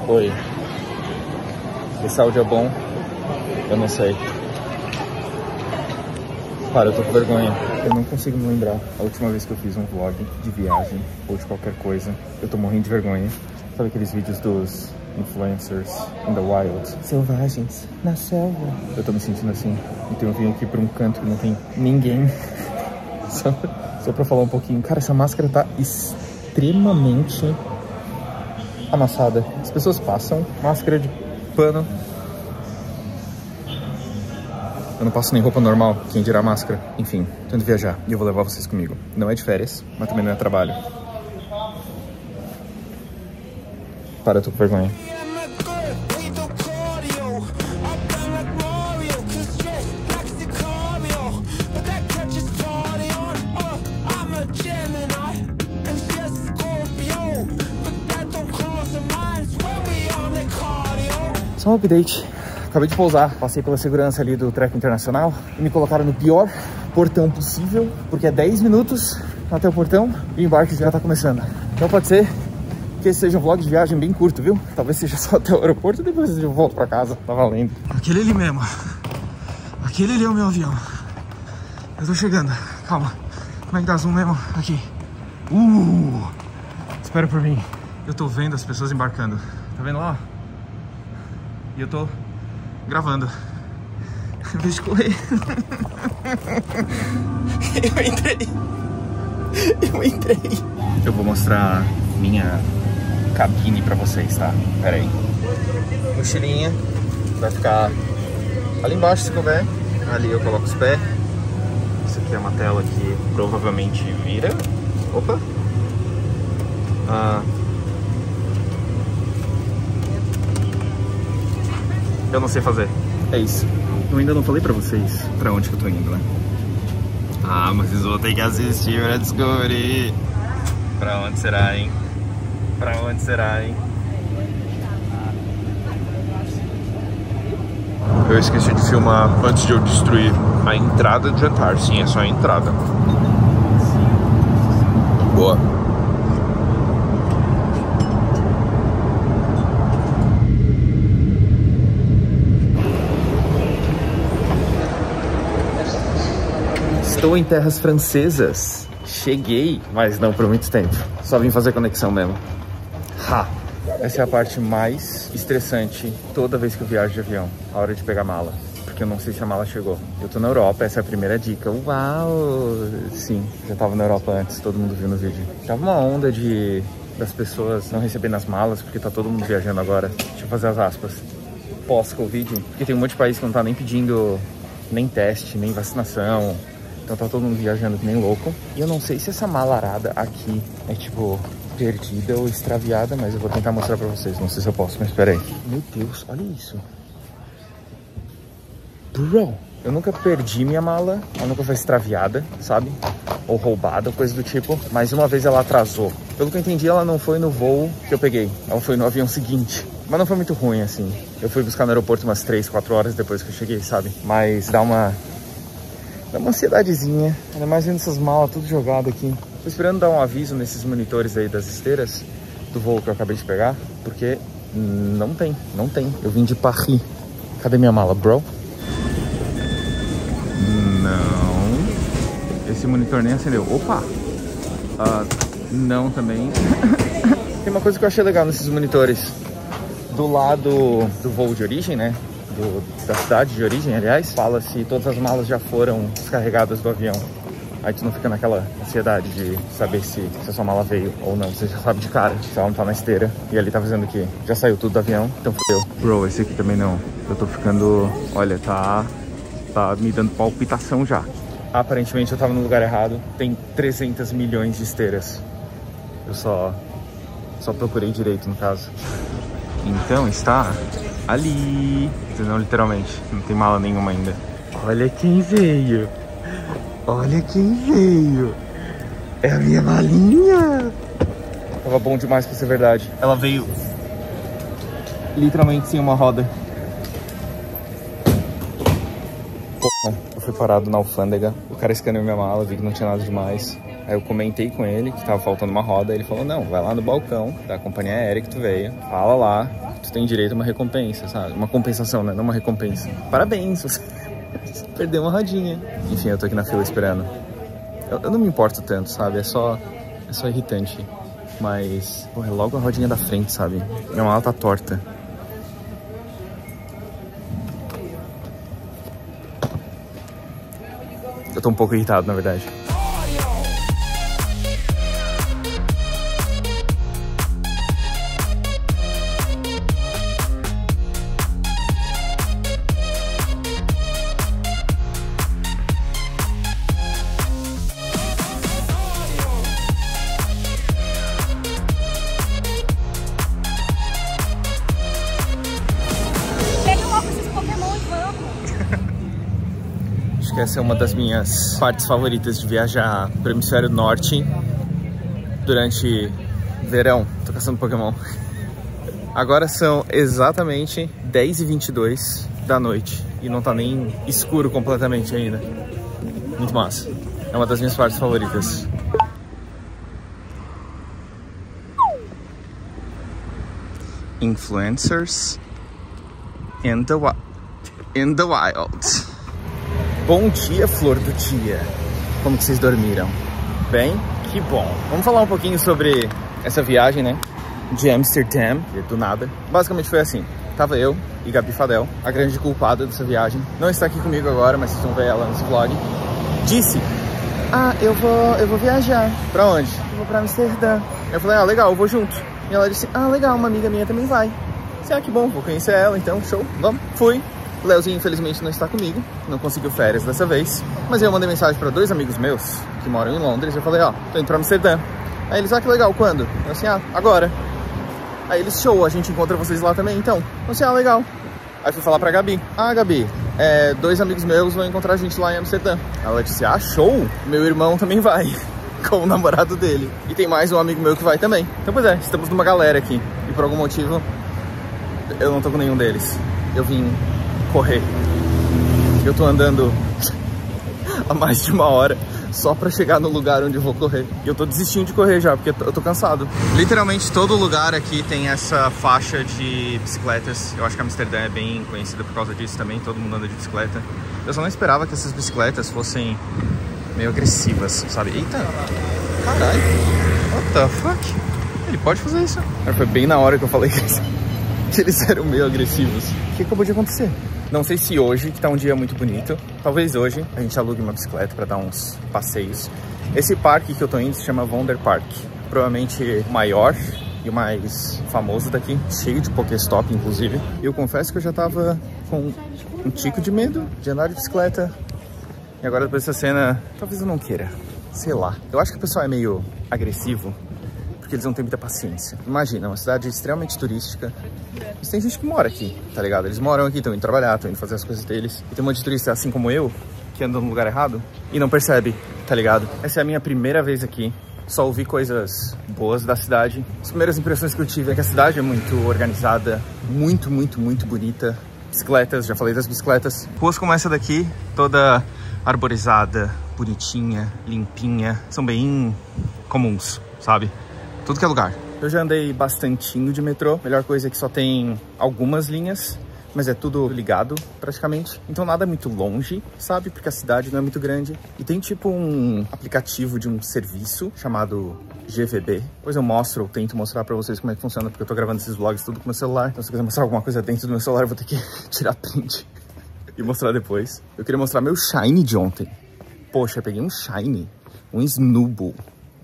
Oi. Esse áudio é bom? Eu não sei. Para, eu tô com vergonha. Eu não consigo me lembrar a última vez que eu fiz um vlog de viagem ou de qualquer coisa. Eu tô morrendo de vergonha. Sabe aqueles vídeos dos influencers in the wild? Selvagens, na selva. Eu tô me sentindo assim. Então eu vim aqui pra um canto que não tem ninguém. Só pra falar um pouquinho. Cara, essa máscara tá extremamente amassada. As pessoas passam máscara de pano. Eu não passo nem roupa normal, quem dirá máscara. Enfim, tô indo viajar e eu vou levar vocês comigo. Não é de férias, mas também não é trabalho. Para, eu tô com vergonha. Só um update. Acabei de pousar, passei pela segurança ali do treco internacional e me colocaram no pior portão possível, porque é 10 minutos até o portão e o embarque já tá começando. Então pode ser que esse seja um vlog de viagem bem curto, viu? Talvez seja só até o aeroporto e depois eu volto pra casa, tá valendo. Aquele ali mesmo. Aquele ali é o meu avião. Eu tô chegando, calma. Como é que dá zoom mesmo? Aqui. Espera por mim. Eu tô vendo as pessoas embarcando. Tá vendo lá? E eu tô gravando. Em vez de correr. Eu entrei. Eu vou mostrar minha cabine pra vocês, tá? Pera aí. Mochilinha. Vai ficar ali embaixo se couber. Ali eu coloco os pés. Isso aqui é uma tela que provavelmente vira. Opa. Eu não sei fazer. É isso. Eu ainda não falei pra vocês pra onde que eu tô indo, né? Mas vocês vão ter que assistir pra descobrir. Pra onde será, hein? Pra onde será, hein? Eu esqueci de filmar antes de eu destruir a entrada de jantar. Sim, é só a entrada. Boa. Estou em terras francesas. Cheguei, mas não por muito tempo. Só vim fazer conexão mesmo. Essa é a parte mais estressante toda vez que eu viajo de avião. A hora de pegar a mala. Porque eu não sei se a mala chegou. Eu tô na Europa, essa é a primeira dica. Uau! Sim, já tava na Europa antes, todo mundo viu no vídeo. Tava uma onda das pessoas não recebendo as malas, porque tá todo mundo viajando agora. Deixa eu fazer as aspas. Pós-Covid. Porque tem um monte de país que não tá nem pedindo nem teste, nem vacinação. Então tá todo mundo viajando que nem louco. E eu não sei se essa mala arada aqui é tipo perdida ou extraviada, mas eu vou tentar mostrar pra vocês. Não sei se eu posso, mas espera aí. Meu Deus, olha isso. Bro, eu nunca perdi minha mala. Ela nunca foi extraviada, sabe? Ou roubada, coisa do tipo. Mas uma vez ela atrasou. Pelo que eu entendi, ela não foi no voo que eu peguei. Ela foi no avião seguinte. Mas não foi muito ruim, assim. Eu fui buscar no aeroporto umas 3, 4 horas depois que eu cheguei, sabe? Mas dá uma ansiedadezinha, ainda mais vendo essas malas tudo jogado aqui. Tô esperando dar um aviso nesses monitores aí das esteiras do voo que eu acabei de pegar, porque não tem. Eu vim de Paris. Cadê minha mala, bro? Não. Esse monitor nem acendeu. Opa! Não também. Tem uma coisa que eu achei legal nesses monitores. Do lado do voo de origem, né? Da cidade de origem, aliás, fala se todas as malas já foram descarregadas do avião. Aí tu não fica naquela ansiedade de saber se a sua mala veio ou não. Você já sabe de cara se ela não tá na esteira. E ali tá fazendo que já saiu tudo do avião, então fodeu. Bro, esse aqui também não. Eu tô ficando... Olha, tá me dando palpitação já. Aparentemente eu tava no lugar errado. Tem 300 milhões de esteiras. Eu só procurei direito, no caso. Então está ali. Não, literalmente. Não tem mala nenhuma ainda. Olha quem veio. Olha quem veio. É a minha malinha. Tava bom demais pra ser verdade. Ela veio literalmente sem uma roda. Eu fui parado na alfândega. O cara escaneou minha mala, vi que não tinha nada demais. Aí eu comentei com ele que tava faltando uma roda. Ele falou, não, vai lá no balcão da companhia aérea que tu veio. Fala lá tem direito a uma recompensa, sabe? Uma compensação, né? Não uma recompensa. Parabéns, você perdeu uma rodinha. Enfim, eu tô aqui na fila esperando. Eu não me importo tanto, sabe? É só irritante. Mas, pô, é logo a rodinha da frente, sabe? Minha mala tá torta. Eu tô um pouco irritado, na verdade. Acho que essa é uma das minhas partes favoritas de viajar para o hemisfério norte durante verão. Tô caçando Pokémon. Agora são exatamente 10h22 da noite e não tá nem escuro completamente ainda. Muito massa. É uma das minhas partes favoritas. Influencers in the wild. Bom dia, flor do dia. Como que vocês dormiram? Bem? Que bom. Vamos falar um pouquinho sobre essa viagem, né? De Amsterdã, do nada. Basicamente foi assim. Tava eu e Gabi Fadel, a grande culpada dessa viagem. Não está aqui comigo agora, mas vocês vão ver ela nesse vlog. Disse: ah, eu vou viajar. Pra onde? Eu vou pra Amsterdã. Eu falei: ah, legal, eu vou junto. E ela disse: ah, legal, uma amiga minha também vai. Ah, que bom, vou conhecer ela, então, show, vamos. Fui. O Leozinho, infelizmente, não está comigo, não conseguiu férias dessa vez. Mas eu mandei mensagem para 2 amigos meus, que moram em Londres. Eu falei: ó, tô indo pra Amsterdã. Aí eles: ah, que legal, quando? Eu assim: ah, agora. Aí eles: show, a gente encontra vocês lá também, então. Eu assim: ah, legal. Aí fui falar pra Gabi: ah, Gabi, 2 amigos meus vão encontrar a gente lá em Amsterdã. Ela disse: ah, show, meu irmão também vai, com o namorado dele. E tem mais um amigo meu que vai também. Então, pois é, estamos numa galera aqui. E por algum motivo, eu não tô com nenhum deles. Eu vim correr. Eu tô andando há mais de 1 hora só pra chegar no lugar onde eu vou correr. E eu tô desistindo de correr já, porque eu tô cansado. Literalmente todo lugar aqui tem essa faixa de bicicletas. Eu acho que Amsterdã é bem conhecida por causa disso também. Todo mundo anda de bicicleta. Eu só não esperava que essas bicicletas fossem meio agressivas, sabe? Eita! Caralho! What the fuck? Ele pode fazer isso? Foi bem na hora que eu falei que eles eram meio agressivos. O que acabou de acontecer? Não sei se hoje, que tá um dia muito bonito, talvez hoje a gente alugue uma bicicleta para dar uns passeios. Esse parque que eu tô indo se chama Vondelpark. Provavelmente o maior e o mais famoso daqui, cheio de Pokéstop, inclusive. E eu confesso que eu já tava com um tico de medo de andar de bicicleta. E agora, depois dessa cena, talvez eu não queira. Sei lá. Eu acho que o pessoal é meio agressivo porque eles não têm muita paciência. Imagina, uma cidade extremamente turística. Mas tem gente que mora aqui, tá ligado? Eles moram aqui, estão indo trabalhar, estão indo fazer as coisas deles. E tem um monte de turista assim como eu, que anda no lugar errado e não percebe, tá ligado? Essa é a minha primeira vez aqui. Só ouvi coisas boas da cidade. As primeiras impressões que eu tive é que a cidade é muito organizada, muito bonita. Bicicletas, já falei das bicicletas. Ruas como essa daqui, toda arborizada, bonitinha, limpinha, são bem comuns, sabe? Tudo que é lugar. Eu já andei bastantinho de metrô. Melhor coisa é que só tem algumas linhas, mas é tudo ligado praticamente. Então nada muito longe, sabe? Porque a cidade não é muito grande. E tem tipo um aplicativo de um serviço chamado GVB. Depois eu mostro, tento mostrar pra vocês como é que funciona, porque eu tô gravando esses vlogs tudo com meu celular. Então se eu quiser mostrar alguma coisa dentro do meu celular, eu vou ter que tirar print e mostrar depois. Eu queria mostrar meu Shine de ontem. Poxa, eu peguei um Shine, um Snubbull.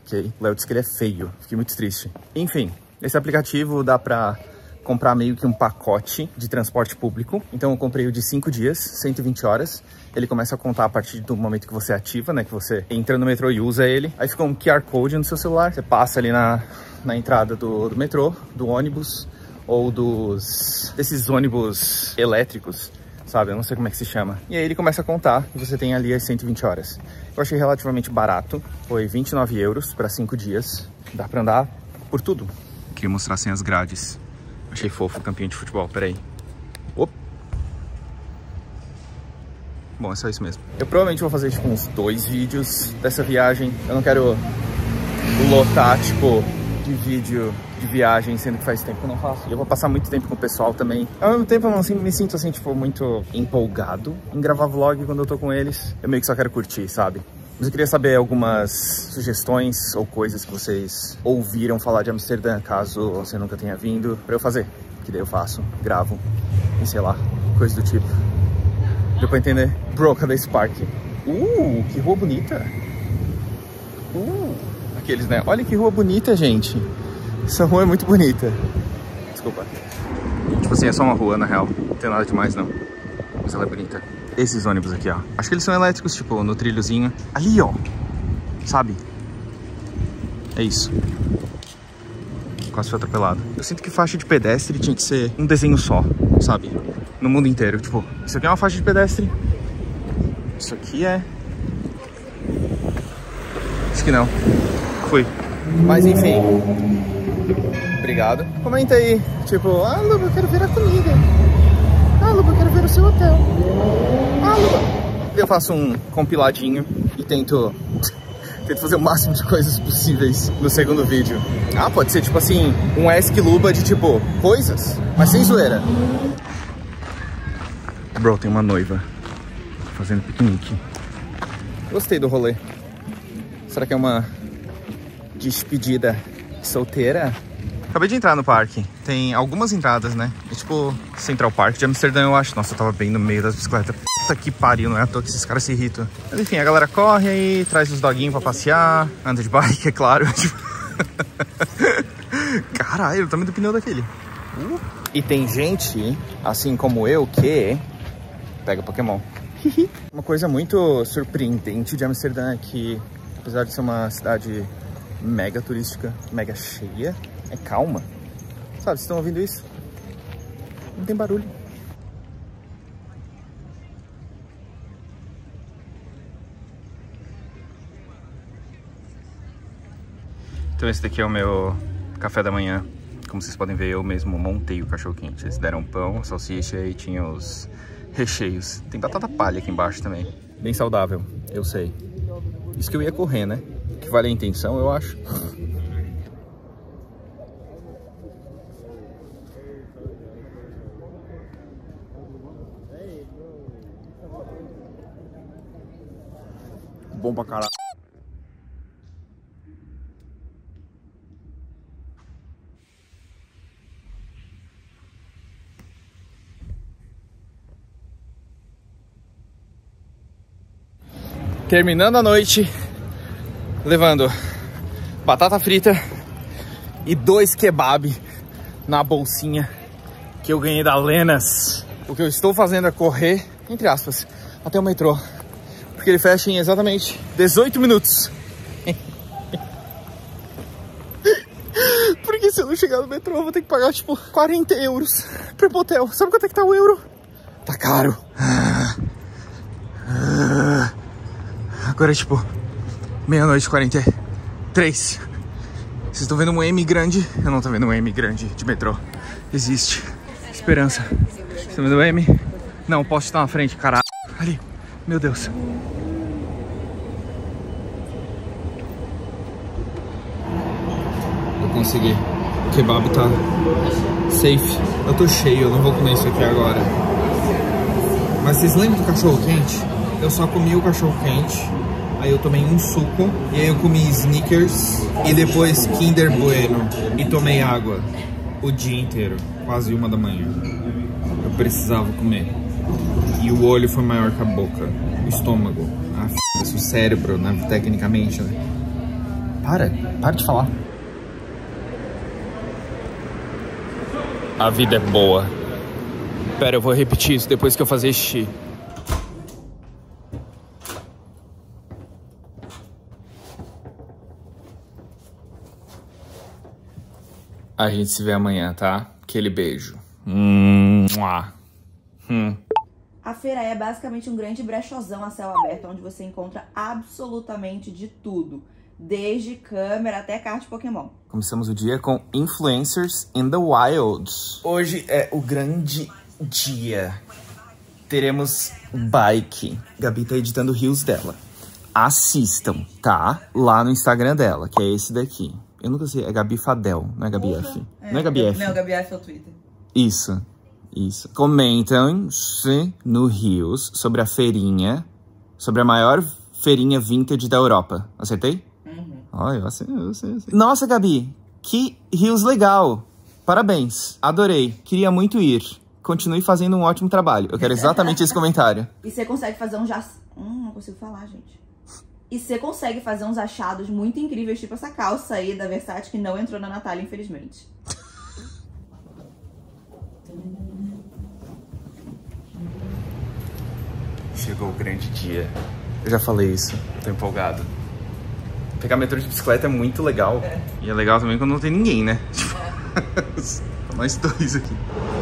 O Léo disse que ele é feio, fiquei muito triste. Enfim, esse aplicativo dá pra comprar meio que um pacote de transporte público. Então eu comprei o de 5 dias, 120 horas. Ele começa a contar a partir do momento que você ativa, né? Que você entra no metrô e usa ele. Aí fica um QR Code no seu celular. Você passa ali na entrada do metrô, do ônibus ou desses ônibus elétricos, sabe? Eu não sei como é que se chama. E aí ele começa a contar e você tem ali as 120 horas. Eu achei relativamente barato. Foi 29 euros para 5 dias. Dá pra andar por tudo. Queria mostrar assim as grades. Achei fofo o campinho de futebol. Peraí. Opa. Bom, é só isso mesmo. Eu provavelmente vou fazer tipo uns 2 vídeos dessa viagem. Eu não quero lotar tipo de vídeo de viagem, sendo que faz tempo que eu não faço. E eu vou passar muito tempo com o pessoal também. Ao mesmo tempo, eu não me sinto assim, tipo, muito empolgado em gravar vlog quando eu tô com eles. Eu meio que só quero curtir, sabe? Mas eu queria saber algumas sugestões ou coisas que vocês ouviram falar de Amsterdã, caso você nunca tenha vindo, pra eu fazer. Que daí eu faço, gravo, e sei lá, coisa do tipo. Deu pra entender? Bro, cadê esse parque? Que rua bonita. Aqueles, né? Olha que rua bonita, gente. Essa rua é muito bonita. Desculpa. Tipo assim, é só uma rua, na real. Não tem nada demais, não. Mas ela é bonita. Esses ônibus aqui, ó. Acho que eles são elétricos, tipo, no trilhozinho. Ali, ó. Sabe? É isso. Quase foi atropelado. Eu sinto que faixa de pedestre tinha que ser um desenho só, sabe? No mundo inteiro. Tipo, isso aqui é uma faixa de pedestre. Isso aqui é... Acho que não. Fui. Mas enfim. Obrigado. Comenta aí. Tipo, Luba, eu quero ver a comida. Luba, eu quero ver o seu hotel. Luba. Eu faço um compiladinho e tento fazer o máximo de coisas possíveis no segundo vídeo. Pode ser tipo assim, um Ask Luba de tipo, coisas, mas sem zoeira. Bro, tem uma noiva fazendo piquenique. Gostei do rolê. Será que é uma despedida solteira? Acabei de entrar no parque. Tem algumas entradas, né? É tipo Central Park de Amsterdã, eu acho. Nossa, eu tava bem no meio das bicicletas. Puta que pariu, não é à toa que esses caras se irritam. Mas enfim, a galera corre aí, traz os doguinhos pra passear. Anda de bike, é claro. Caralho, o tamanho do pneu daquele. E tem gente, assim como eu, que pega Pokémon. Uma coisa muito surpreendente de Amsterdã é que, apesar de ser uma cidade mega turística, mega cheia, é calma. Sabe, vocês estão ouvindo isso? Não tem barulho. Então esse daqui é o meu café da manhã. Como vocês podem ver, eu mesmo montei o cachorro-quente. Eles deram pão, salsicha e tinha os recheios. Tem batata palha aqui embaixo também. Bem saudável, eu sei. Isso que eu ia correr, né? Que vale a intenção, eu acho. Bom pra caralho. Terminando a noite, levando batata frita e 2 kebab na bolsinha que eu ganhei da Lenas. O que eu estou fazendo é correr, entre aspas, até o metrô, porque ele fecha em exatamente 18 minutos. Porque se eu não chegar no metrô, eu vou ter que pagar tipo 40 euros pro motel. Sabe quanto é que tá o euro? Tá caro. Agora é tipo meia-noite e 43. Vocês estão vendo um M grande? Eu não tô vendo um M grande de metrô. Existe esperança. Vocês estão vendo o M? Não, posso estar na frente, caralho. Ali, meu Deus. Eu consegui. O kebab tá safe. Eu tô cheio, eu não vou comer isso aqui agora. Mas vocês lembram do cachorro quente? Eu só comi o cachorro quente. Aí eu tomei um suco, e aí eu comi Snickers, e depois Kinder Bueno, e tomei água o dia inteiro, quase 1 da manhã. Eu precisava comer. E o olho foi maior que a boca, o estômago, o cérebro, né, tecnicamente, né? Para de falar. A vida é boa. Pera, eu vou repetir isso depois que eu fazer xixi. A gente se vê amanhã, tá? Aquele beijo. A feira é basicamente um grande brechozão a céu aberto, onde você encontra absolutamente de tudo. Desde câmera até carta de Pokémon. Começamos o dia com Influencers in the Wilds. Hoje é o grande dia. Teremos bike. Gabi tá editando o reels dela. Assistam, tá? Lá no Instagram dela, que é esse daqui. Eu nunca sei, é Gabi Fadel, não é Gabi F. Não é Gabi F. Não, Gabi F é o Twitter. Isso. Comentem-se no Rios sobre a feirinha, sobre a maior feirinha vintage da Europa. Acertei? Olha, eu sei. Nossa, Gabi, que Rios legal. Parabéns, adorei. Queria muito ir. Continue fazendo um ótimo trabalho. Eu quero exatamente esse comentário. E você consegue fazer não consigo falar, gente. E você consegue fazer uns achados muito incríveis, tipo essa calça aí da Versace que não entrou na Natália, infelizmente. Chegou o grande dia. Eu já falei isso, tô empolgado. Pegar metrô de bicicleta é muito legal. E é legal também quando não tem ninguém, né? Tipo, nós dois aqui.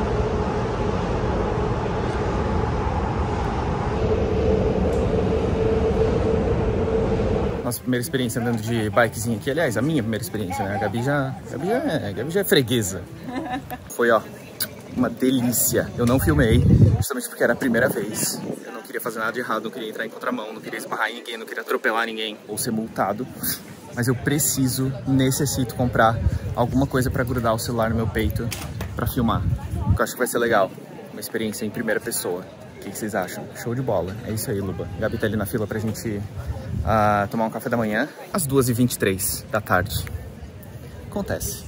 Nossa primeira experiência andando de bikezinha aqui. Aliás, a minha primeira experiência, né? A Gabi já é freguesa. Foi, ó, uma delícia. Eu não filmei, justamente porque era a primeira vez. Eu não queria fazer nada de errado, não queria entrar em contramão, não queria esbarrar em ninguém, não queria atropelar ninguém ou ser multado. Mas eu necessito comprar alguma coisa pra grudar o celular no meu peito pra filmar. Eu acho que vai ser legal. Uma experiência em primeira pessoa. O que vocês acham? Show de bola. É isso aí, Luba. A Gabi tá ali na fila pra gente tomar um café da manhã às 2h23 da tarde. Acontece.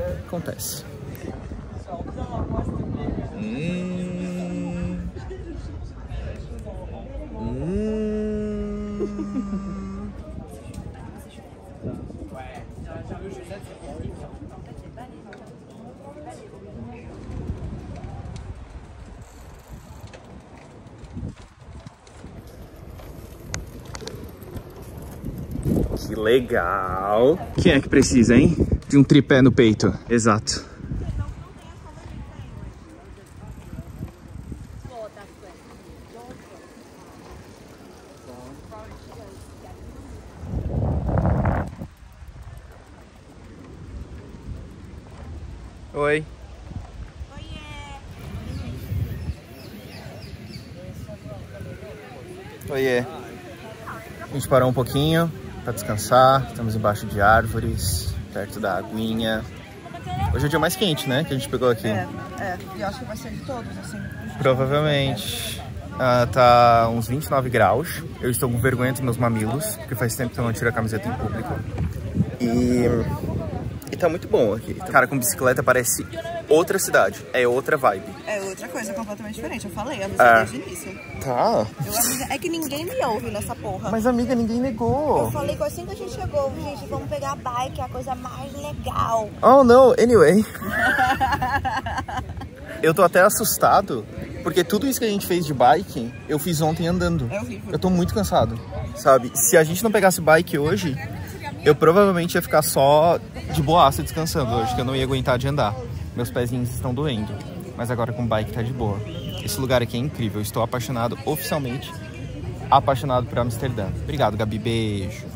Que legal. Quem é que precisa, hein? De um tripé no peito. Exato. Oi. Oiê. A gente parou um pouquinho para descansar. Estamos embaixo de árvores, perto da aguinha. Hoje é o dia mais quente, né? Que a gente pegou aqui. E eu acho que vai ser de todos, assim. Provavelmente. Tá uns 29 graus. Eu estou com vergonha dos meus mamilos, porque faz tempo que eu não tiro a camiseta em público. E tá muito bom aqui. Cara, com bicicleta parece outra cidade. É outra vibe. É outra coisa completamente diferente. Eu falei, a desde o início. Tá. É que ninguém me ouve nessa porra. Mas, amiga, ninguém negou. Eu falei que assim que a gente chegou, gente, vamos pegar a bike, é a coisa mais legal. Oh, não. Anyway. Eu tô até assustado, porque tudo isso que a gente fez de bike, eu fiz ontem andando. É horrível. Eu tô muito cansado, sabe? Se a gente não pegasse bike hoje, eu provavelmente ia ficar só de boaça descansando hoje, que eu não ia aguentar de andar. Meus pezinhos estão doendo, mas agora com bike tá de boa. Esse lugar aqui é incrível, eu estou apaixonado, oficialmente apaixonado por Amsterdã. Obrigado, Gabi, beijo.